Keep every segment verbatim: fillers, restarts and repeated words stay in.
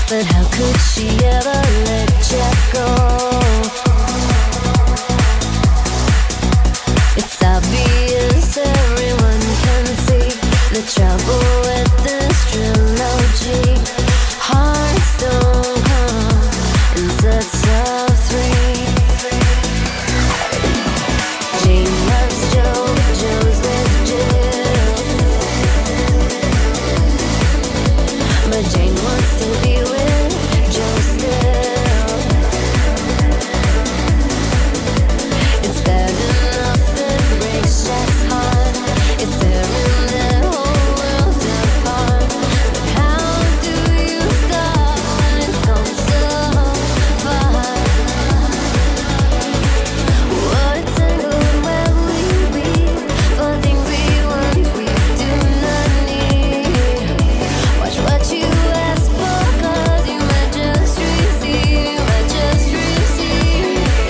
But how could she ever let you go? It's obvious, everyone can see the trouble with this trilogy. Hearts don't come in sets of three. Jane loves Joe, Joe's with Jill, but Jane wants to be with Joe still. It's bad enough it breaks Jack's heart. It's tearing their whole world apart. But how do you stop when it's gone so far? What a tangle, where will you be? For things we want, we do not need. Watch what you ask for, 'cause you might just receive, you might just receive.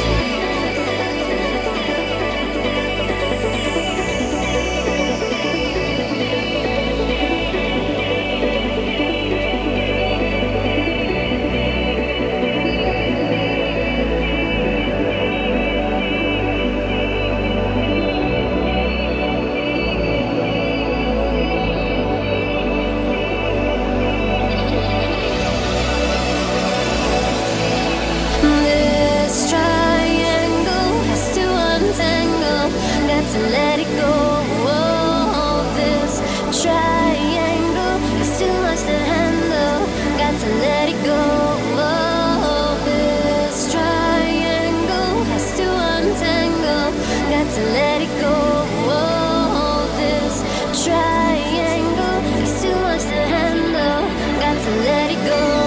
This triangle has to untangle, got to let it go. Whoa, this triangle is too much to handle, got to let it go. Whoa, this triangle has to untangle, got to let it go. Whoa, this triangle is too much to handle, got to let it go.